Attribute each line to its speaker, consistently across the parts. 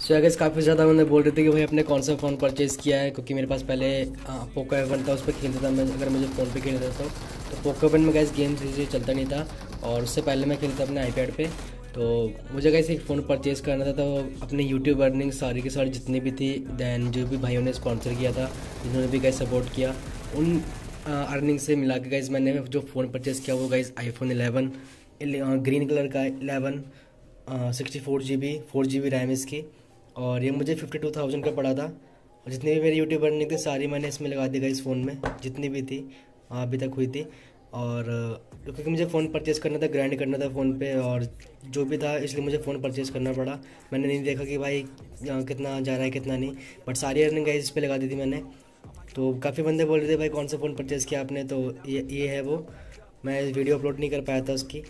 Speaker 1: So guys काफ़ी ज़्यादा मैंने बोल रहे थे कि भाई अपने कौन सा फ़ोन परचेज़ किया है, क्योंकि मेरे पास पहले पोको F1 था, उस पर खेलता था मैं। अगर मुझे फ़ोन पे खेलता था तो पोको F1 में गाइस गेम से चलता नहीं था, और उससे पहले मैं खेलता अपने आईपैड पे। तो मुझे गाइस एक फ़ोन परचेज़ करना था, तो अपने यूट्यूब अर्निंग सारी की सारी जितनी भी थी, दैन जो भी भाइयों ने स्पॉन्सर किया था, जिन्होंने भी गाइस सपोर्ट किया, उन अर्निंग से मिला के गाइस मैंने जो फ़ोन परचेज़ किया वो गाइस iPhone 11 ग्रीन कलर का 11 64 GB 4 GB रैम इसकी। और ये मुझे 52,000 का पड़ा था। और जितनी भी मेरी यूट्यूब अर्निंग थी सारी मैंने इसमें लगा दी इस फ़ोन में, जितनी भी थी अभी तक हुई थी। और क्योंकि मुझे फ़ोन परचेज़ करना था, ग्राइंड करना था फ़ोन पे और जो भी था, इसलिए मुझे फ़ोन परचेज़ करना पड़ा। मैंने नहीं देखा कि भाई कितना जा रहा है कितना नहीं, बट सारी अर्निंग इस पे लगा दी थी मैंने। तो काफ़ी बंदे बोल रहे थे भाई कौन सा फ़ोन परचेज़ किया आपने, तो ये है वो। मैं वीडियो अपलोड नहीं कर पाया था उसकी,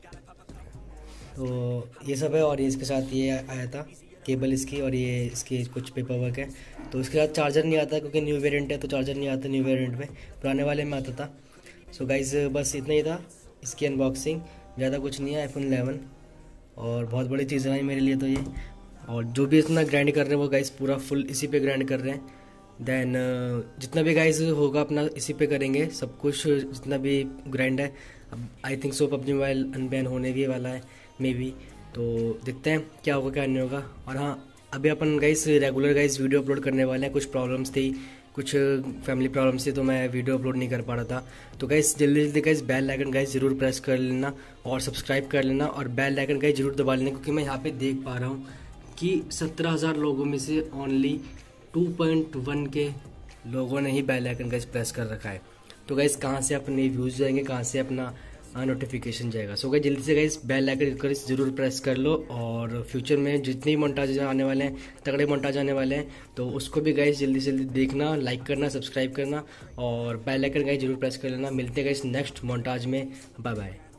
Speaker 1: तो ये सब है। और ये इसके साथ ये आया था केबल इसकी, और ये इसकी कुछ पेपर वर्क है। तो इसके साथ चार्जर नहीं आता क्योंकि न्यू वेरिएंट है, तो चार्जर नहीं आता न्यू वेरिएंट में, पुराने वाले में आता था। सो गाइज़ बस इतना ही था इसकी अनबॉक्सिंग, ज़्यादा कुछ नहीं है। iPhone 11 और बहुत बड़ी चीज़ रही मेरे लिए तो ये। और जो भी इतना ग्राइंड कर रहे हैं वो गाइज़ पूरा फुल इसी पे ग्राइंड कर रहे हैं। देन जितना भी गाइज़ होगा अपना इसी पे करेंगे सब कुछ, जितना भी ग्राइंड है। अब I think so PUBG mobile unban होने भी वाला है मे बी, तो देखते हैं क्या होगा क्या नहीं होगा। और हाँ, अभी अपन guys regular guys video upload करने वाले हैं। कुछ प्रॉब्लम्स थी, कुछ फैमिली प्रॉब्लम्स थी, तो मैं वीडियो अपलोड नहीं कर पा रहा था। तो गाइस जल्दी जल्दी गाइस बेल आइकन गाइस ज़रूर प्रेस कर लेना और सब्सक्राइब कर लेना, और बेल आइकन गाइस ज़रूर दबा लेना, क्योंकि मैं यहाँ पे देख पा रहा हूँ कि 17,000 लोगों में से ओनली 2.1 के लोगों ने ही बेल आइकन गाइस प्रेस कर रखा है। तो गाइस कहाँ से अपने व्यूज़ जाएंगे, कहाँ से अपना नोटिफिकेशन जाएगा। सो गाइस जल्दी से गाइस बेल आइकन जरूर प्रेस कर लो। और फ्यूचर में जितने भी मोन्टाज आने वाले हैं, तगड़े मोन्टाज आने वाले हैं, तो उसको भी गाइस जल्दी से जल्दी देखना, लाइक करना, सब्सक्राइब करना और बेल आइकन गाइस जरूर प्रेस कर लेना। मिलते हैं गाइस नेक्स्ट मोन्टाज में। Bye bye.